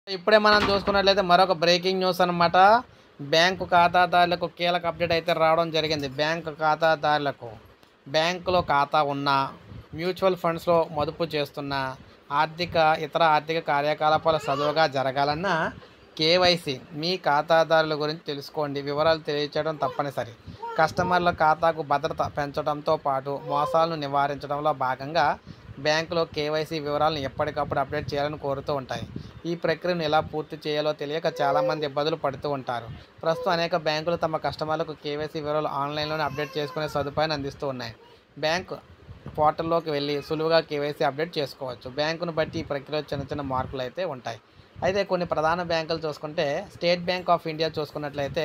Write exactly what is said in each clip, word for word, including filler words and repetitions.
ఇప్పుడే మనం చూసుకున్నట్లయితే మరొక బ్రేకింగ్ న్యూస్ అనమాట. బ్యాంకు ఖాతాదారులకు కీలక అప్డేట్ అయితే రావడం జరిగింది. బ్యాంకు ఖాతాదారులకు బ్యాంకులో ఖాతా ఉన్న, మ్యూచువల్ ఫండ్స్లో మదుపు చేస్తున్న, ఆర్థిక ఇతర ఆర్థిక కార్యకలాపాలు సజావుగా జరగాలన్నా కేవైసీ మీ ఖాతాదారుల గురించి తెలుసుకోండి. వివరాలు తెలియచేయడం తప్పనిసరి. కస్టమర్ల ఖాతాకు భద్రత పెంచడంతో పాటు మోసాలను నివారించడంలో భాగంగా బ్యాంకులో కేవైసీ వివరాలను ఎప్పటికప్పుడు అప్డేట్ చేయాలని కోరుతూ ఉంటాయి. ఈ ప్రక్రియను ఎలా పూర్తి చేయాలో తెలియక చాలామంది ఇబ్బందులు పడుతూ ఉంటారు. ప్రస్తుతం అనేక బ్యాంకులు తమ కస్టమర్లకు కేవైసీ వివరాలు ఆన్లైన్లోనే అప్డేట్ చేసుకునే సదుపాయాన్ని అందిస్తూ ఉన్నాయి. బ్యాంకు పోర్టల్లోకి వెళ్ళి సులువుగా కేవైసీ అప్డేట్ చేసుకోవచ్చు. బ్యాంకును బట్టి ఈ ప్రక్రియలో చిన్న చిన్న మార్పులు అయితే ఉంటాయి. అయితే కొన్ని ప్రధాన బ్యాంకులు చూసుకుంటే స్టేట్ బ్యాంక్ ఆఫ్ ఇండియా చూసుకున్నట్లయితే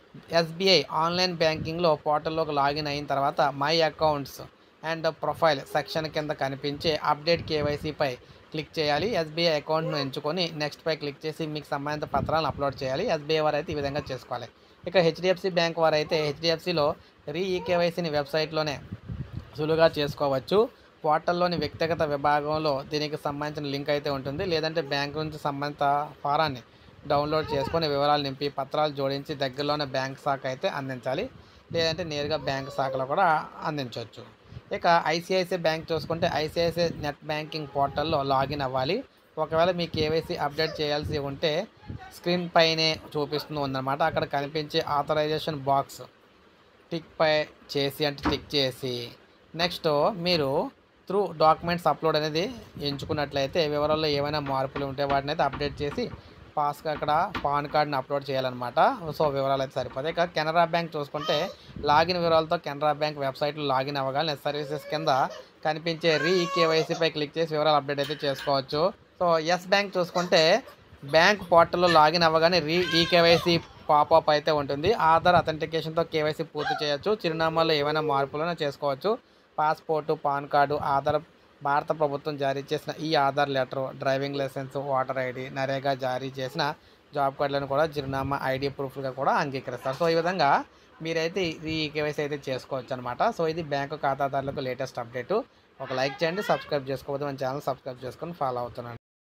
ఎస్బీఐ ఆన్లైన్ బ్యాంకింగ్లో పోర్టల్లోకి లాగిన్ అయిన తర్వాత my accounts and profile section కింద కనిపించే అప్డేట్ కేవైసీపై క్లిక్ చేయాలి. ఎస్బీఐ అకౌంట్ను ఎంచుకొని నెక్స్ట్ పై క్లిక్ చేసి మీకు సంబంధిత పత్రాలను అప్లోడ్ చేయాలి. ఎస్బీఐ వారు అయితే ఈ విధంగా చేసుకోవాలి. ఇక హెచ్డిఎఫ్సి బ్యాంక్ వారు అయితే హెచ్డిఎఫ్సిలో రీ ఈకేవైసీని వెబ్సైట్లోనే సులువుగా చేసుకోవచ్చు. పోర్టల్లోని వ్యక్తిగత విభాగంలో దీనికి సంబంధించిన లింక్ అయితే ఉంటుంది. లేదంటే బ్యాంకు నుంచి సంబంధిత ఫారాన్ని డౌన్లోడ్ చేసుకొని వివరాలు నింపి పత్రాలు జోడించి దగ్గరలోనే బ్యాంక్ శాఖ అయితే అందించాలి. లేదంటే నేరుగా బ్యాంక్ శాఖలో కూడా అందించవచ్చు. ఇక ఐసిఐసిఐ బ్యాంక్ చూసుకుంటే ఐసిఐసిఐ నెట్ బ్యాంకింగ్ పోర్టల్లో లాగిన్ అవ్వాలి. ఒకవేళ మీ కేవైసీ అప్డేట్ చేయాల్సి ఉంటే స్క్రీన్ పైనే చూపిస్తుంది ఉందన్నమాట. అక్కడ కనిపించే ఆథరైజేషన్ బాక్స్ టిక్ పై చేసి అంటే టిక్ చేసి నెక్స్ట్ మీరు త్రూ డాక్యుమెంట్స్ అప్లోడ్ అనేది ఎంచుకున్నట్లయితే వివరాల్లో ఏమైనా మార్పులు ఉంటే వాటిని అయితే అప్డేట్ చేసి పాస్గా అక్కడ పాన్ కార్డ్ని అప్లోడ్ చేయాలన్నమాట. సో వివరాలు అయితే సరిపోతాయి. ఇక కెనరా బ్యాంక్ చూసుకుంటే లాగిన్ వివరాలతో కెనరా బ్యాంక్ వెబ్సైట్లో లాగిన్ అవ్వగానే సర్వీసెస్ కింద కనిపించే రీ కేవైసీపై క్లిక్ చేసి వివరాలు అప్డేట్ అయితే చేసుకోవచ్చు. సో ఎస్ బ్యాంక్ చూసుకుంటే బ్యాంక్ పోర్టల్లో లాగిన్ అవ్వగానే రీ ఈకేవైసీ పాపప్ అయితే ఉంటుంది. ఆధార్ అథెంటికేషన్తో కేవైసీ పూర్తి చేయొచ్చు. చిరునామాలో ఏమైనా మార్పులను చేసుకోవచ్చు. పాస్పోర్టు, పాన్ కార్డు, ఆధార్, భారత ప్రభుత్వం జారీ చేసిన ఈ Aadhaar letter, driving licence, voter ID, NREGA జారీ చేసిన జాబ్ కార్డులను కూడా చిరునామా ఐడి ప్రూఫ్గా కూడా అంగీకరిస్తారు. సో ఈ విధంగా మీరైతే ఈ కేవైసీ అయితే చేసుకోవచ్చు అనమాట. సో ఇది బ్యాంకు ఖాతాదారులకు లేటెస్ట్ అప్డేటు. ఒక లైక్ చేయండి, సబ్స్క్రైబ్ చేసుకోవద్దు, మన ఛానల్ సబ్స్క్రైబ్ చేసుకొని ఫాలో అవుతున్నాను.